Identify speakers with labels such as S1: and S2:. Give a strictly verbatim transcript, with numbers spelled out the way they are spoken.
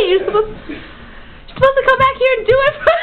S1: You're supposed, you're supposed to come back here and do it for